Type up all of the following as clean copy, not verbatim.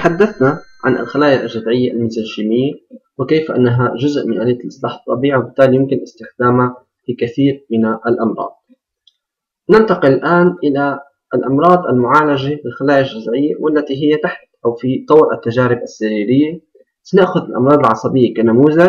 تحدثنا عن الخلايا الجذعية الميزنشيمية وكيف أنها جزء من آلية الإصلاح الطبيعي، وبالتالي يمكن استخدامها في كثير من الأمراض. ننتقل الآن إلى الأمراض المعالجة بالخلايا الجذعية والتي هي تحت أو في طور التجارب السريرية. سنأخذ الأمراض العصبية كنموذج،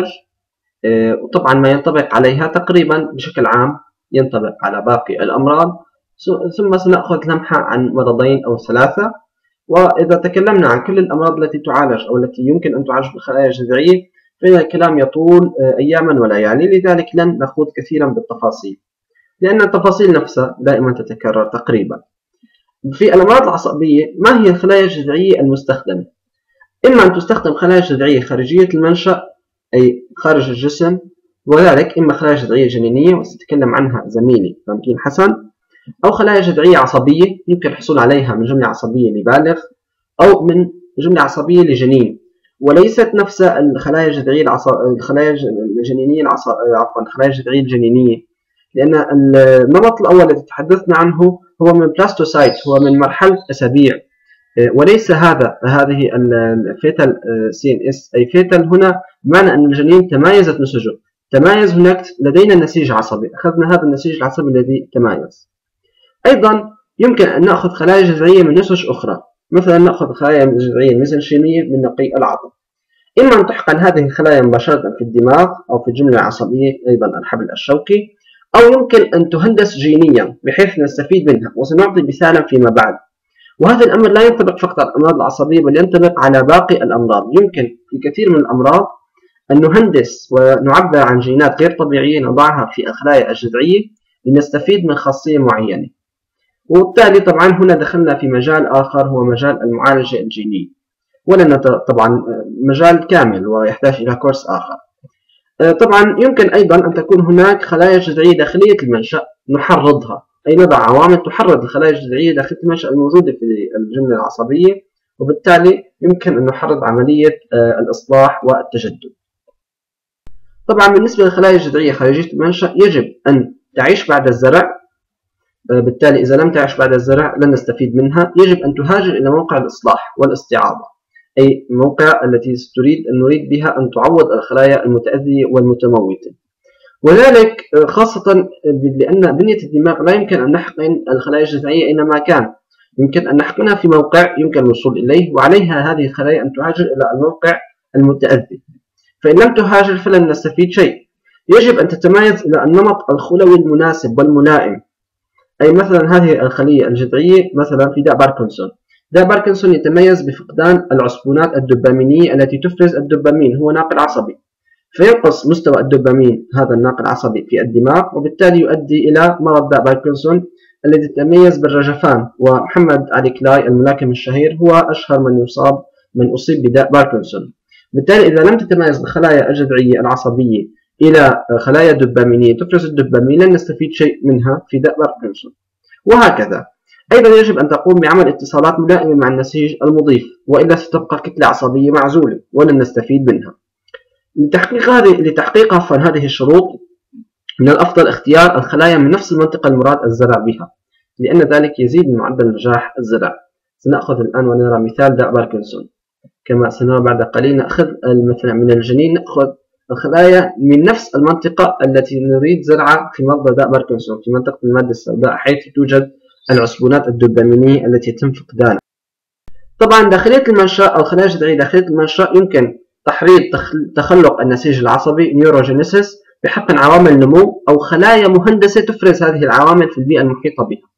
وطبعا ما ينطبق عليها تقريبا بشكل عام ينطبق على باقي الأمراض، ثم سنأخذ لمحة عن مرضين أو ثلاثة. وإذا تكلمنا عن كل الأمراض التي تعالج أو التي يمكن أن تعالج بالخلايا الجذعية فإن الكلام يطول أياما وليالي، لذلك لن نخوض كثيرا بالتفاصيل لأن التفاصيل نفسها دائما تتكرر تقريبا. في الأمراض العصبية ما هي الخلايا الجذعية المستخدمة؟ إما أن تستخدم خلايا جذعية خارجية المنشأ أي خارج الجسم، وذلك إما خلايا جذعية جنينية وسيتكلم عنها زميلي تمكين حسن، أو خلايا جذعية عصبية يمكن الحصول عليها من جملة عصبية لبالغ أو من جملة عصبية لجنين، وليست نفس الخلايا الجذعية الخلايا الجنينية الخلايا الجذعية الجنينية، لأن النمط الأول الذي تحدثنا عنه هو من بلاستوسايت، هو من مرحلة أسابيع، وليس هذه الفيتال CNS أي فيتال هنا بمعنى أن الجنين تمايزت نسجه، تمايز هناك لدينا النسيج العصبي، أخذنا هذا النسيج العصبي الذي تمايز. أيضا يمكن أن نأخذ خلايا جذعية من نسج أخرى، مثلا نأخذ خلايا جذعية الميزنشيمية من نقي العظم، إما أن تحقن هذه الخلايا مباشرة في الدماغ أو في الجملة العصبية أيضا الحبل الشوكي، أو يمكن أن تهندس جينيا بحيث نستفيد منها، وسنعطي مثالا فيما بعد. وهذا الأمر لا ينطبق فقط على الأمراض العصبية بل ينطبق على باقي الأمراض. يمكن في كثير من الأمراض أن نهندس ونعبر عن جينات غير طبيعية نضعها في الخلايا الجذعية لنستفيد من خاصية معينة، وبالتالي طبعا هنا دخلنا في مجال آخر هو مجال المعالجة الجينية، ولنا طبعا مجال كامل ويحتاج إلى كورس آخر. طبعا يمكن أيضا أن تكون هناك خلايا جذعية داخلية المنشأ نحرضها، أي نضع عوامل تحرض الخلايا الجذعية داخل المنشأ الموجودة في الجملة العصبية، وبالتالي يمكن أن نحرض عملية الإصلاح والتجدد. طبعا بالنسبة للخلايا الجذعية خارجية المنشأ يجب أن تعيش بعد الزرع، بالتالي إذا لم تعش بعد الزرع لن نستفيد منها. يجب أن تهاجر إلى موقع الإصلاح والاستعاضة، أي موقع التي نريد بها أن تعوض الخلايا المتأذية والمتموتة، وذلك خاصة لأن بنية الدماغ لا يمكن أن نحقن الخلايا الجذعية أينما كان، يمكن أن نحقنها في موقع يمكن الوصول إليه، وعليها هذه الخلايا أن تهاجر إلى الموقع المتأذي، فإن لم تهاجر فلن نستفيد شيء. يجب أن تتميز إلى النمط الخلوي المناسب والملائم، أي مثلا هذه الخلية الجذعية مثلا في داء باركنسون. داء باركنسون يتميز بفقدان العصبونات الدوبامينية التي تفرز الدوبامين، هو ناقل عصبي، فينقص مستوى الدوبامين هذا الناقل العصبي في الدماغ، وبالتالي يؤدي إلى مرض داء باركنسون الذي يتميز بالرجفان. ومحمد علي كلاي الملاكم الشهير هو أشهر من أصيب بداء باركنسون. بالتالي إذا لم تتميز الخلايا الجذعية العصبية إلى خلايا دوبامينية تفرز الدوبامين لن نستفيد شيء منها في داء باركنسون، وهكذا. أيضا يجب أن تقوم بعمل اتصالات ملائمة مع النسيج المضيف، وإلا ستبقى كتلة عصبية معزولة ولن نستفيد منها. لتحقيق هذه الشروط من الأفضل اختيار الخلايا من نفس المنطقة المراد الزرع بها، لأن ذلك يزيد من معدل نجاح الزرع. سنأخذ الآن ونرى مثال داء باركنسون، كما سنرى بعد قليل. نأخذ مثلا من الجنين نأخذ الخلايا من نفس المنطقة التي نريد زرعها في مرضى داء باركنسون، في منطقة المادة السوداء حيث توجد العصبونات الدوبامينية التي يتم فقدانها. طبعا داخلية المنشأ أو الخلايا الجذعية داخلية المنشأ يمكن تحريض تخلق النسيج العصبي نيوروجينيسيس بحقن عوامل النمو أو خلايا مهندسة تفرز هذه العوامل في البيئة المحيطة بها.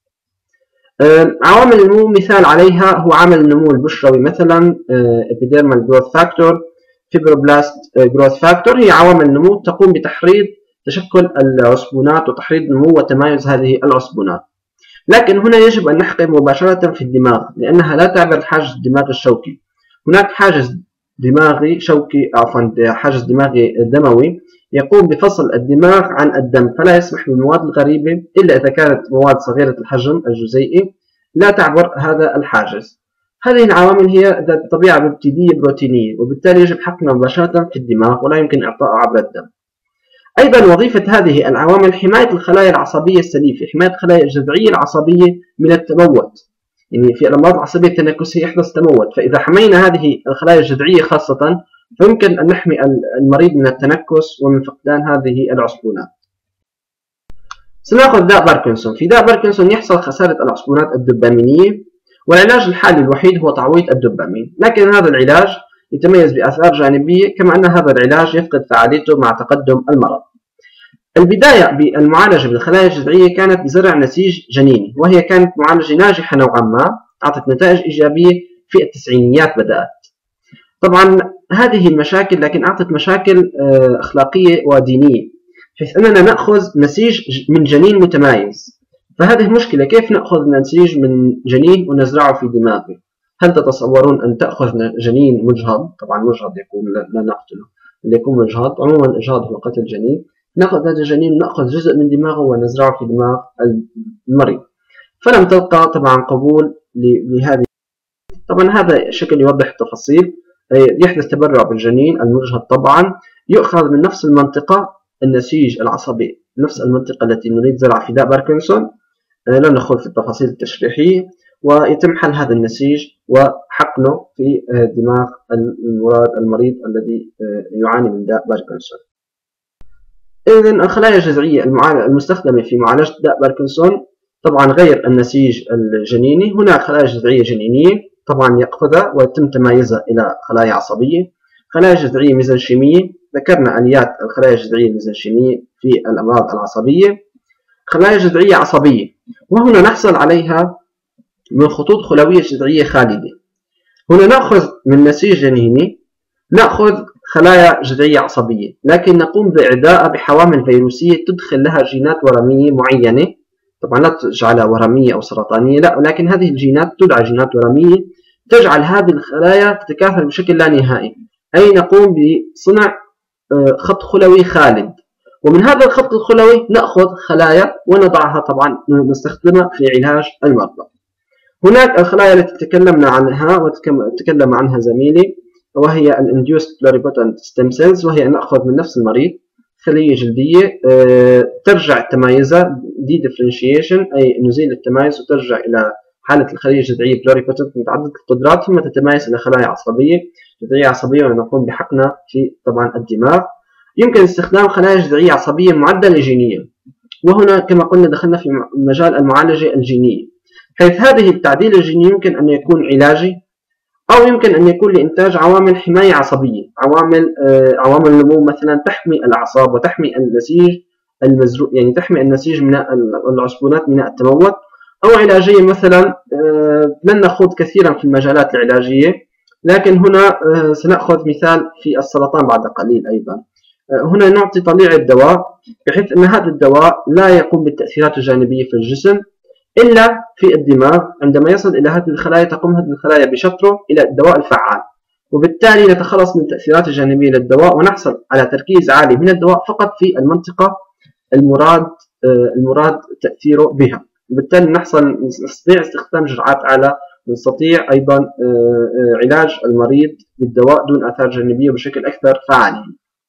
عوامل النمو مثال عليها هو عامل النمو البشروي مثلا epidermal growth factor، fibroblast growth factor، هي عوامل النمو تقوم بتحريض تشكل العصبونات وتحريض النمو وتمايز هذه العصبونات. لكن هنا يجب أن نحقن مباشرة في الدماغ لأنها لا تعبر حاجز الدماغ الشوكي. هناك حاجز دماغي شوكي حاجز دماغي دموي يقوم بفصل الدماغ عن الدم، فلا يسمح بالمواد الغريبة إلا إذا كانت مواد صغيرة الحجم الجزيئي لا تعبر هذا الحاجز. هذه العوامل هي ذات طبيعة ببتيدية بروتينية، وبالتالي يجب حقنها مباشرة في الدماغ ولا يمكن إعطائها عبر الدم. أيضا وظيفة هذه العوامل حماية الخلايا العصبية السليفة، حماية الخلايا الجذعية العصبية من التموت، يعني في الأمراض العصبية التنكسية يحدث تموت، فإذا حمينا هذه الخلايا الجذعية خاصة فيمكن أن نحمي المريض من التنكس ومن فقدان هذه العصبونات. سنأخذ داء باركنسون. في داء باركنسون يحصل خسارة العصبونات الدوبامينية، والعلاج الحالي الوحيد هو تعويض الدوبامين، لكن هذا العلاج يتميز بآثار جانبية، كما أن هذا العلاج يفقد فعاليته مع تقدم المرض. البداية بالمعالجة بالخلايا الجذعية كانت بزرع نسيج جنيني، وهي كانت معالجة ناجحة نوعا ما، أعطت نتائج إيجابية في التسعينيات بدأت. طبعا هذه المشاكل لكن أعطت مشاكل أخلاقية ودينية، حيث أننا نأخذ نسيج من جنين متمايز، فهذه مشكلة. كيف نأخذ نسيج من جنين ونزرعه في دماغه؟ هل تتصورون أن تأخذ جنين مجهض؟ طبعا مجهض يكون لا نقتله، اللي يكون مجهض عموما الإجهاض هو قتل جنين. نأخذ هذا الجنين ونأخذ جزء من دماغه ونزرعه في دماغ المريض، فلم تلقى طبعا قبول لهذه. طبعا هذا شكل يوضح التفاصيل. يحدث تبرع بالجنين المجهض، طبعا يؤخذ من نفس المنطقة النسيج العصبي، نفس المنطقة التي نريد زرع في داء باركنسون، لا ندخل في التفاصيل التشريحية، ويتم حل هذا النسيج وحقنه في دماغ المريض الذي يعاني من داء باركنسون. إذن الخلايا الجذعية المستخدمة في معالجة داء باركنسون طبعا غير النسيج الجنيني. هناك خلايا جذعية جنينية طبعا يأخذها ويتم تمايزها إلى خلايا عصبية، خلايا جذعية ميزنشيمية، ذكرنا آليات الخلايا الجذعية الميزنشيمية في الأمراض العصبية. خلايا جذعية عصبية، وهنا نحصل عليها من خطوط خلوية جذعية خالدة. هنا نأخذ من نسيج جنيني نأخذ خلايا جذعية عصبية، لكن نقوم بإعدائها بحوامل فيروسية تدخل لها جينات ورمية معينة، طبعا لا تجعلها ورمية أو سرطانية، لا، ولكن هذه الجينات تدعى جينات ورمية تجعل هذه الخلايا تتكاثر بشكل لا نهائي، أي نقوم بصنع خط خلوي خالد، ومن هذا الخط الخلوي نأخذ خلايا ونضعها طبعا نستخدمها في علاج المرضى. هناك الخلايا التي تكلمنا عنها وتكلم عنها زميلي، وهي Induced Pluripotent Stem Cells، وهي نأخذ من نفس المريض خلية جلدية ترجع تمايزها differentiation، أي نزيل التمايز وترجع إلى حالة الخلية الجذعية Pluripotent متعددة القدرات، ثم تتمايز إلى خلايا عصبية جذعية عصبية ونقوم بحقنها في طبعا الدماغ. يمكن استخدام خلايا جذعية عصبية معدلة جينيا، وهنا كما قلنا دخلنا في مجال المعالجة الجينية، حيث هذه التعديل الجيني يمكن أن يكون علاجي أو يمكن أن يكون لإنتاج عوامل حماية عصبية، عوامل النمو مثلا تحمي الأعصاب وتحمي النسيج المزروع، يعني تحمي النسيج من العصبونات من التموت، أو علاجية مثلا. لن نخوض كثيرا في المجالات العلاجية، لكن هنا سنأخذ مثال في السرطان بعد قليل أيضا. هنا نعطي طليعة دواء بحيث أن هذا الدواء لا يقوم بالتأثيرات الجانبية في الجسم إلا في الدماغ. عندما يصل إلى هذه الخلايا تقوم هذه الخلايا بشطره إلى الدواء الفعال، وبالتالي نتخلص من التأثيرات الجانبية للدواء ونحصل على تركيز عالي من الدواء فقط في المنطقة المراد تأثيره بها، وبالتالي نستطيع استخدام جرعات أعلى، ونستطيع أيضا علاج المريض بالدواء دون آثار جانبية بشكل أكثر فعالية.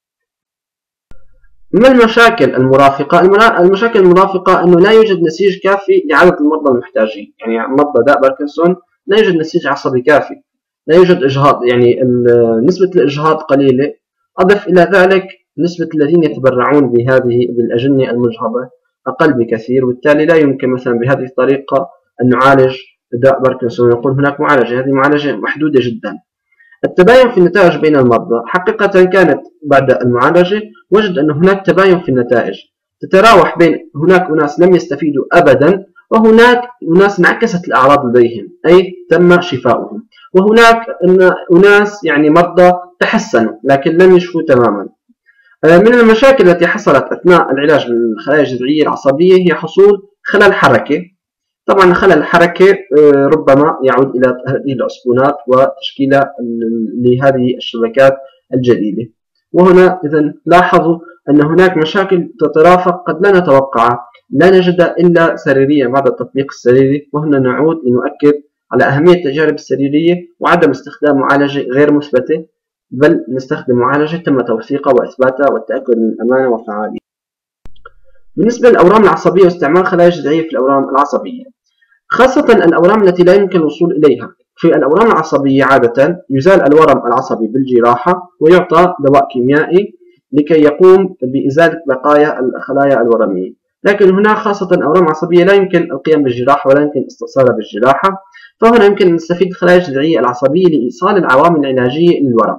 ما المشاكل المرافقة؟ المشاكل المرافقة أنه لا يوجد نسيج كافي لعدد المرضى المحتاجين، يعني مرضى داء باركنسون لا يوجد نسيج عصبي كافي، لا يوجد إجهاض، يعني نسبة الإجهاض قليلة، أضف إلى ذلك نسبة الذين يتبرعون بالأجنة المجهضة أقل بكثير، وبالتالي لا يمكن مثلا بهذه الطريقة أن نعالج داء باركنسون. نقول هناك معالجة، هذه معالجة محدودة جدا. التباين في النتائج بين المرضى، حقيقة كانت بعد المعالجة وجد أن هناك تباين في النتائج تتراوح بين هناك أناس لم يستفيدوا أبدا، وهناك أناس انعكست الأعراض لديهم أي تم شفاؤهم، وهناك أناس يعني مرضى تحسنوا لكن لم يشفوا تماما. من المشاكل التي حصلت أثناء العلاج بالخلايا الجذعية العصبية هي حصول خلل حركة. طبعا خلل الحركة ربما يعود إلى هذه العصبونات وتشكيلها لهذه الشبكات الجديدة. وهنا إذن لاحظوا أن هناك مشاكل تترافق قد لا نتوقعها، لا نجدها إلا سريريا بعد التطبيق السريري. وهنا نعود لنؤكد على أهمية التجارب السريرية وعدم استخدام معالجة غير مثبتة، بل نستخدم معالجة تم توثيقها وإثباتها والتأكد من الأمانة والفعالية. بالنسبة للأورام العصبية واستعمال خلايا جذعية في الأورام العصبية، خاصة الأورام التي لا يمكن الوصول إليها. في الأورام العصبية عادة يزال الورم العصبي بالجراحة ويعطى دواء كيميائي لكي يقوم بإزالة بقايا الخلايا الورمية. لكن هنا خاصة الأورام العصبية لا يمكن القيام بالجراحة ولا يمكن استئصالها بالجراحة، فهنا يمكن أن نستفيد الخلايا الجذعية العصبية لإيصال العوامل العلاجية للورم.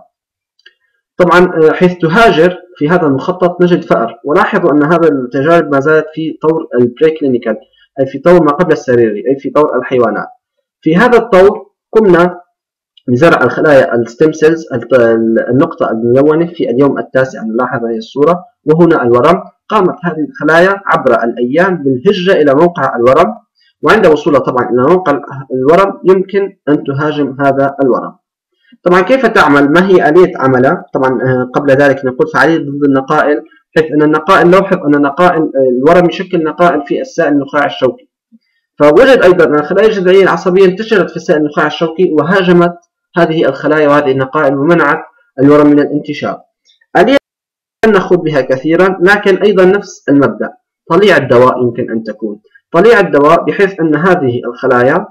طبعا حيث تهاجر في هذا المخطط نجد فأر، ولاحظوا أن هذا التجارب ما زالت في طور البريكلينيكال، أي في طور ما قبل السريري، أي في طور الحيوانات. في هذا الطور قمنا بزرع الخلايا الستيم سيلز، النقطة الملونة، في اليوم التاسع. نلاحظ هذه الصورة وهنا الورم. قامت هذه الخلايا عبر الأيام بالهجرة إلى موقع الورم، وعند وصولها طبعا إلى موقع الورم يمكن أن تهاجم هذا الورم. طبعا كيف تعمل؟ ما هي آلية عملها؟ طبعا قبل ذلك نقول فعالية ضد النقائل، حيث أن النقائل، نلاحظ أن الورم يشكل نقائل في السائل النخاعي الشوكي، فوجد أيضا أن الخلايا الجذعية العصبية انتشرت في السائل النخاعي الشوكي وهاجمت هذه الخلايا وهذه النقائل ومنعت الورم من الانتشار. آلية لن نخوض بها كثيرا، لكن أيضا نفس المبدأ. طليعة دواء يمكن أن تكون طليعة دواء، بحيث أن هذه الخلايا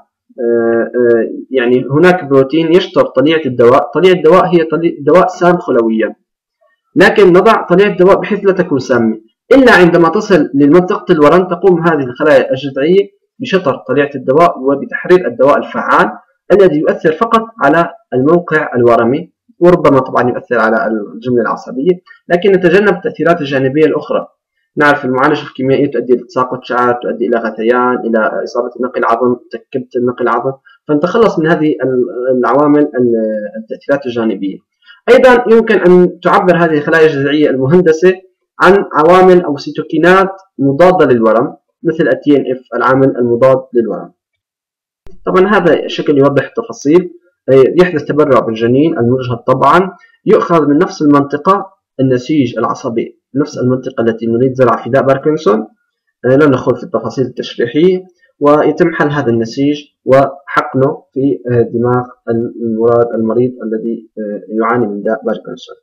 يعني هناك بروتين يشطر طليعة الدواء. طليعة الدواء هي دواء سام خلويا، لكن نضع طليعة الدواء بحيث لا تكون سامة، إلا عندما تصل لمنطقة الورم تقوم هذه الخلايا الجذعية بشطر طليعة الدواء وبتحرير الدواء الفعال الذي يؤثر فقط على الموقع الورمي، وربما طبعا يؤثر على الجملة العصبية، لكن نتجنب التأثيرات الجانبية الأخرى. نعرف المعالجة الكيميائية تؤدي لتساقط شعر، تؤدي إلى غثيان، إلى إصابة النقل العظم، تكبة النقل العظم، فنتخلص من هذه العوامل التأثيرات الجانبية. أيضا يمكن أن تعبر هذه الخلايا الجذعية المهندسة عن عوامل أو سيتوكينات مضادة للورم، مثل TNF العامل المضاد للورم. طبعا هذا شكل يوضح التفاصيل. يحدث تبرع بالجنين المجهض، طبعا يؤخذ من نفس المنطقة النسيج العصبي، نفس المنطقة التي نريد زرع فداء باركنسون، لا ندخل في التفاصيل التشريحية، ويتم حل هذا النسيج وحقنه في دماغ المريض الذي يعاني من داء باركنسون.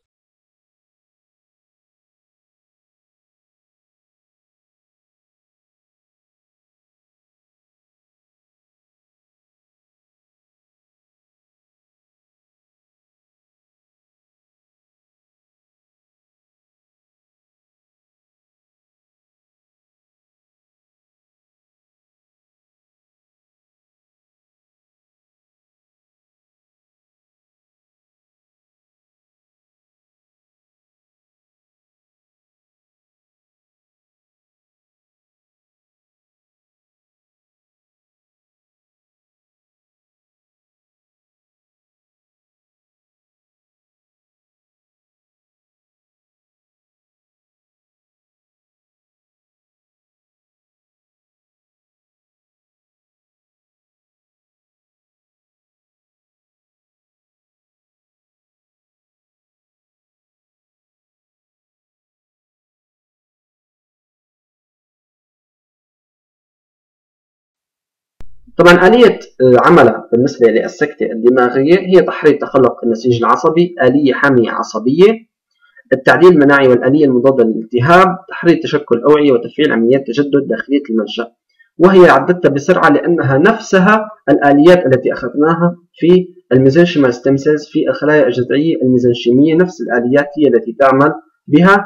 طبعا آلية عملها بالنسبة للسكتة الدماغية هي تحرير تخلق النسيج العصبي، آلية حامية عصبية، التعديل المناعي والآلية المضادة للالتهاب، تحرير تشكل الأوعية وتفعيل عمليات تجدد داخلية المنشأ. وهي عدتها بسرعة لأنها نفسها الآليات التي أخذناها في الميزنشيمال ستيم سيلز، في الخلايا الجذعية الميزنشيمية. نفس الآليات هي التي تعمل بها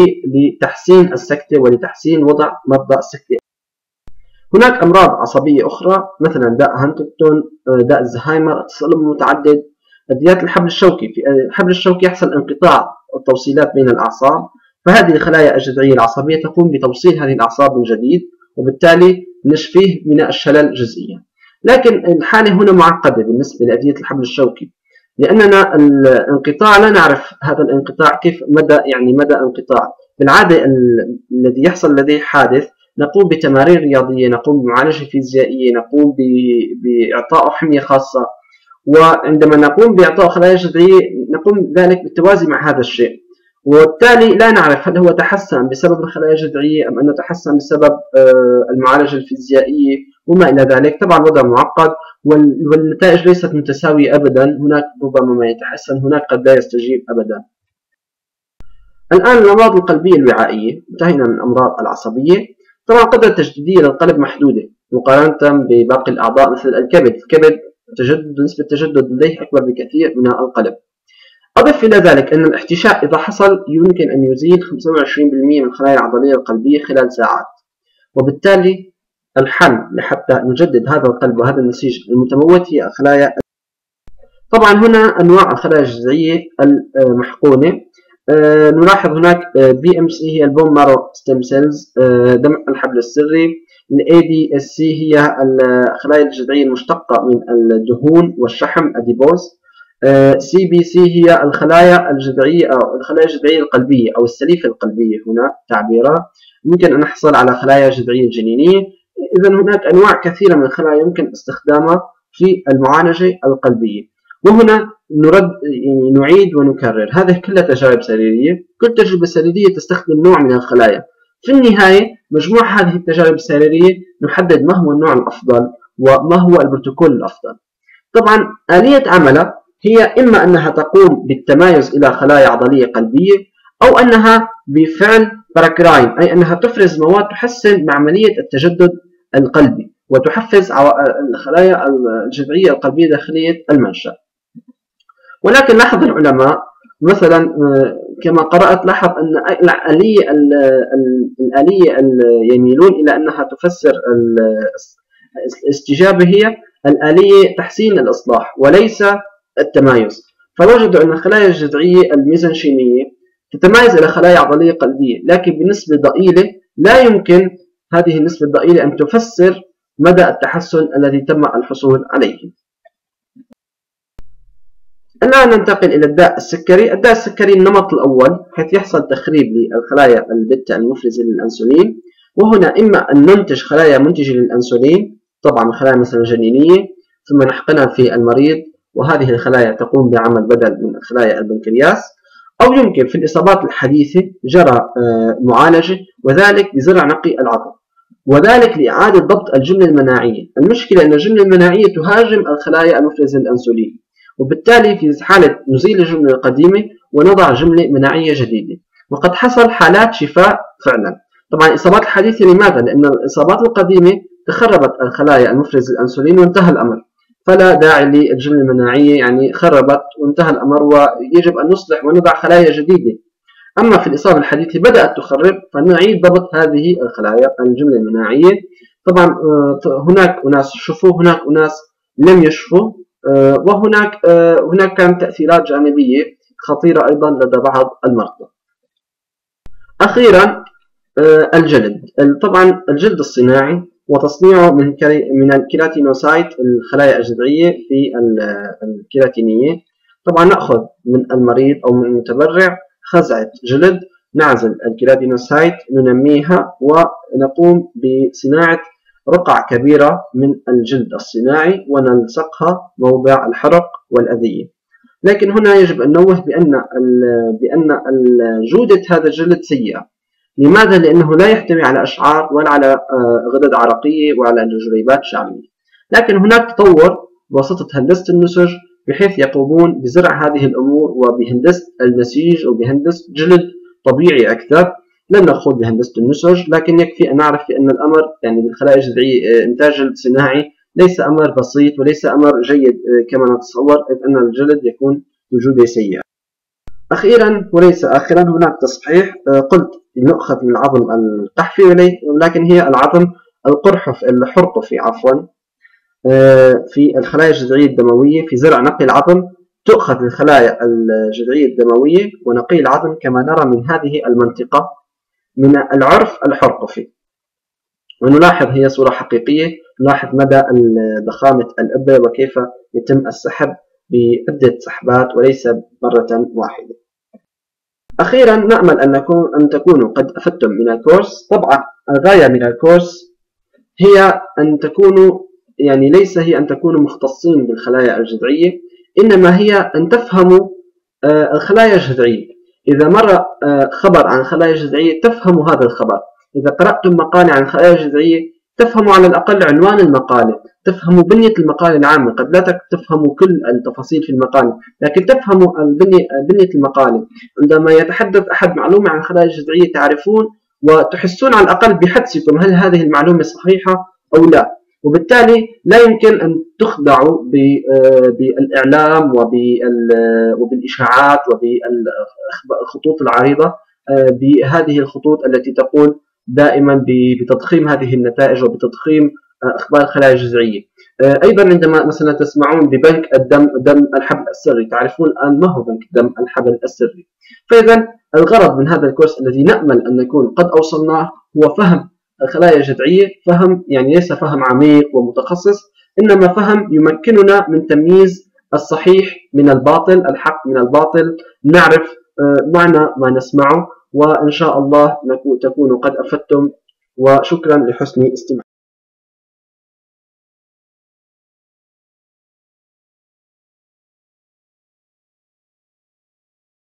لتحسين السكتة ولتحسين وضع مرضى السكتة. هناك أمراض عصبية أخرى مثلا داء هانتنغتون، داء الزهايمر، التصلب المتعدد، اديات الحبل الشوكي. في الحبل الشوكي يحصل انقطاع التوصيلات بين الأعصاب، فهذه الخلايا الجذعية العصبية تقوم بتوصيل هذه الأعصاب من جديد، وبالتالي نشفيه من الشلل جزئيا. لكن الحالة هنا معقدة بالنسبة لأدية الحبل الشوكي، لأننا الانقطاع لا نعرف هذا الانقطاع كيف مدى انقطاع. بالعادة الذي يحصل لديه حادث نقوم بتمارين رياضية، نقوم بمعالجة فيزيائية، نقوم بإعطاء حمية خاصة، وعندما نقوم بإعطاء خلايا جذعية نقوم ذلك بالتوازي مع هذا الشيء، وبالتالي لا نعرف هل هو تحسن بسبب الخلايا الجذعية أم أنه تحسن بسبب المعالجة الفيزيائية وما إلى ذلك. طبعا وضع معقد والنتائج ليست متساوية أبدا، هناك ربما ما يتحسن، هناك قد لا يستجيب أبدا. الآن الأمراض القلبية الوعائية، انتهينا من الأمراض العصبية. طبعا القدرة التجديدية للقلب محدودة مقارنة بباقي الأعضاء مثل الكبد. نسبة التجدد لديه أكبر بكثير من القلب. أضف إلى ذلك أن الاحتشاء إذا حصل يمكن أن يزيل 25% من الخلايا العضلية القلبية خلال ساعات، وبالتالي الحل لحتى نجدد هذا القلب وهذا النسيج المتموت هي الخلايا. طبعا هنا أنواع الخلايا الجذعية المحقونة. نلاحظ هناك BMC هي البون مارو ستيم سيلز، دمع الحبل السري. ADSC هي الخلايا الجذعية المشتقة من الدهون والشحم أديبوز. CBC هي الخلايا الجذعية أو الخلايا الجذعية القلبية أو السليفة القلبية هنا تعبيرها. ممكن أن نحصل على خلايا جذعية جنينية. إذا هناك أنواع كثيرة من الخلايا يمكن استخدامها في المعالجة القلبية. وهنا نعيد ونكرر، هذه كلها تجارب سريرية، كل تجربة سريرية تستخدم نوع من الخلايا. في النهاية مجموع هذه التجارب السريرية نحدد ما هو النوع الأفضل وما هو البروتوكول الأفضل. طبعا آلية عملها هي إما أنها تقوم بالتمايز إلى خلايا عضلية قلبية، أو أنها بفعل باراكراين، أي أنها تفرز مواد تحسن من عملية التجدد القلبي وتحفز الخلايا الجذعية القلبية داخلية المنشأ. ولكن لاحظ العلماء مثلا كما قرأت، لاحظ أن الآلية يميلون إلى أنها تفسر الاستجابة هي الآلية تحسين الإصلاح وليس التمايز. فوجدوا أن الخلايا الجذعية الميزنشيمية تتمايز إلى خلايا عضلية قلبية، لكن بنسبة ضئيلة لا يمكن هذه النسبة الضئيلة أن تفسر مدى التحسن الذي تم الحصول عليه. الآن ننتقل إلى الداء السكري. الداء السكري النمط الأول، حيث يحصل تخريب للخلايا البيتا المفرزة للأنسولين، وهنا إما أن ننتج خلايا منتجة للأنسولين، طبعا خلايا مثلا جنينية، ثم نحقنها في المريض، وهذه الخلايا تقوم بعمل بدل من خلايا البنكرياس. أو يمكن في الإصابات الحديثة جرى معالجة، وذلك بزرع نقي العظم، وذلك لإعادة ضبط الجملة المناعية. المشكلة أن الجملة المناعية تهاجم الخلايا المفرزة للأنسولين، وبالتالي في حالة نزيل الجملة القديمة ونضع جملة مناعية جديدة، وقد حصل حالات شفاء فعلا. طبعا الإصابات الحديثة لماذا؟ لأن الإصابات القديمة تخربت الخلايا المفرزة للأنسولين وانتهى الأمر، فلا داعي للجملة المناعية، يعني خربت وانتهى الأمر، ويجب أن نصلح ونضع خلايا جديدة. أما في الإصابة الحديثة بدأت تخرب، فنعيد ضبط هذه الخلايا الجملة المناعية. طبعا هناك أناس شفوا، هناك أناس لم يشفوا، وهناك كانت تأثيرات جانبية خطيرة أيضا لدى بعض المرضى. أخيرا الجلد. طبعا الجلد الصناعي وتصنيعه من الكيراتينوسايت، الخلايا الجذعية في الكيراتينية. طبعا نأخذ من المريض أو من المتبرع خزعة جلد، نعزل الكيراتينوسايت، ننميها، ونقوم بصناعة رقع كبيرة من الجلد الصناعي ونلصقها موضع الحرق والأذية. لكن هنا يجب أن ننوه بأن جودة هذا الجلد سيئة. لماذا؟ لأنه لا يحتوي على أشعار ولا على غدد عرقية وعلى جريبات شعبية. لكن هناك تطور بواسطة هندسة النسج، بحيث يقومون بزرع هذه الأمور وبهندسة النسيج وبهندسة جلد طبيعي أكثر. لن نخوض بهندسة النسج، لكن يكفي أن نعرف بأن الأمر يعني بالخلايا الجذعية إنتاج جلد صناعي ليس أمر بسيط وليس أمر جيد كما نتصور، إذ أن الجلد يكون بجودة سيئة. أخيرا وليس آخرا، هناك تصحيح. قلت نأخذ من العظم القحفي، ولكن هي العظم الحرقفي عفوا. في الخلايا الجذعية الدموية في زرع نقي العظم تؤخذ الخلايا الجذعية الدموية ونقي العظم كما نرى من هذه المنطقة من العرف الحرقفي، ونلاحظ هي صورة حقيقية، نلاحظ مدى ضخامة الإبرة وكيف يتم السحب بعدة سحبات وليس مرة واحدة. أخيرا نأمل أن تكونوا قد أفدتم من الكورس. طبعا الغاية من الكورس هي أن تكونوا يعني ليس هي أن تكونوا مختصين بالخلايا الجذعية، إنما هي أن تفهموا الخلايا الجذعية. إذا مر خبر عن الخلايا الجذعية تفهموا هذا الخبر. إذا قرأتم مقالة عن الخلايا الجذعية تفهموا على الأقل عنوان المقالة، تفهموا بنية المقالة العامة. قد لا تفهموا كل التفاصيل في المقالة، لكن تفهموا بنية المقالة. عندما يتحدث أحد معلومة عن الخلايا الجذعية تعرفون وتحسون على الأقل بحدسكم هل هذه المعلومة صحيحة أو لا. وبالتالي لا يمكن أن تخدعوا بالإعلام وبالإشاعات وبالخطوط العريضة، بهذه الخطوط التي تقول دائما بتضخيم هذه النتائج وبتضخيم أخبار الخلايا الجذعية. أيضا عندما مثلا تسمعون ببنك الدم، دم الحبل السري، تعرفون الآن ما هو بنك دم الحبل السري. فإذا الغرض من هذا الكورس الذي نأمل أن نكون قد أوصلناه هو فهم الخلايا الجذعية، فهم يعني ليس فهم عميق ومتخصص، إنما فهم يمكننا من تمييز الصحيح من الباطل، الحق من الباطل، نعرف معنى ما نسمعه. وإن شاء الله تكونوا قد أفدتم، وشكرا لحسن استماعكم.